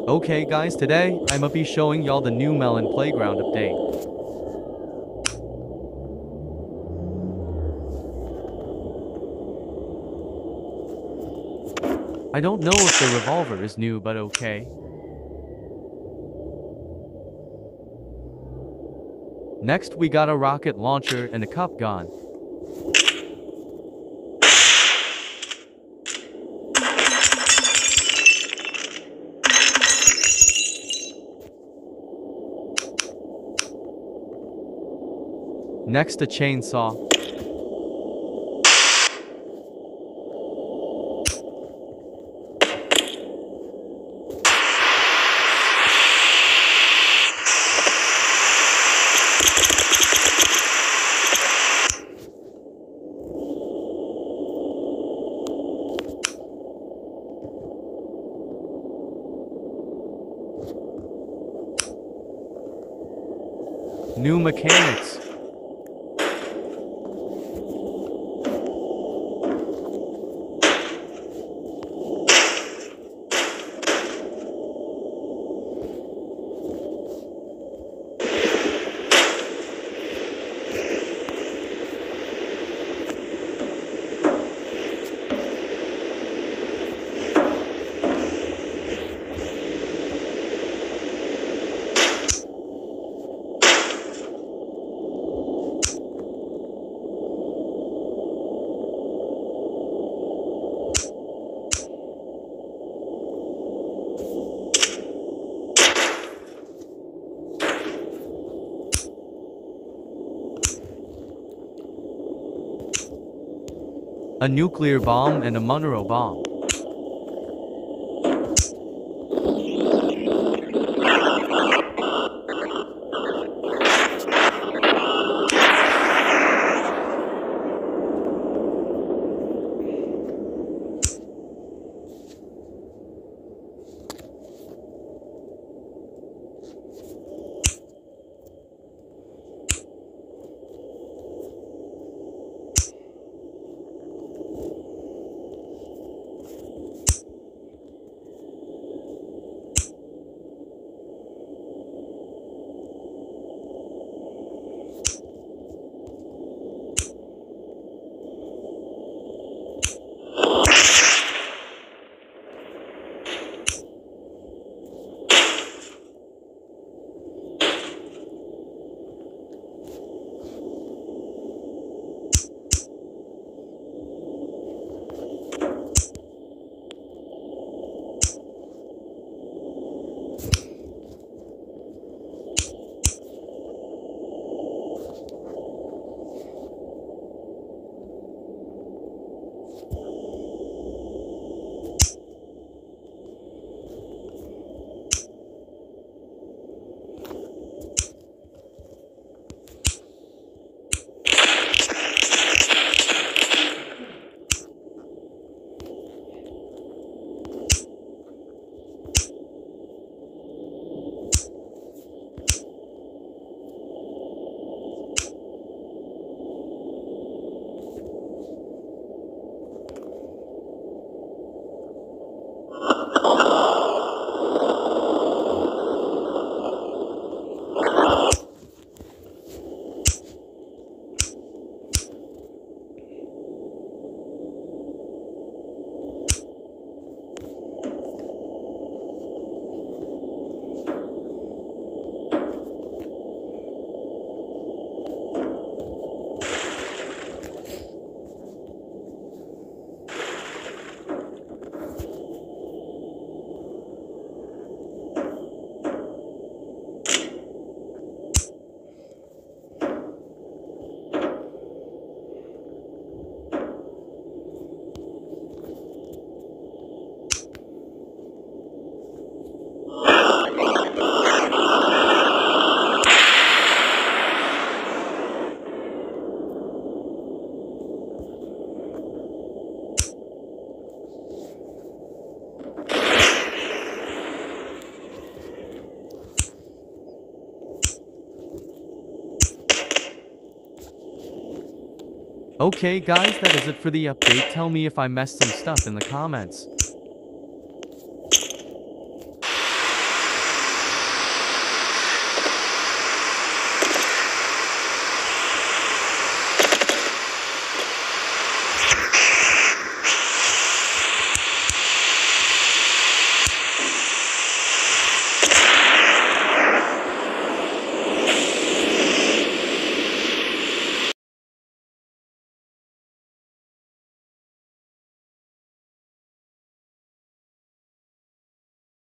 Okay guys, today I'ma be showing y'all the new Melon Playground update. I don't know if the revolver is new, but okay. Next we got a rocket launcher and a cup gun. Next a chainsaw. New mechanics. A nuclear bomb and a Monroe bomb. Okay guys, that is it for the update. Tell me if I messed some stuff in the comments.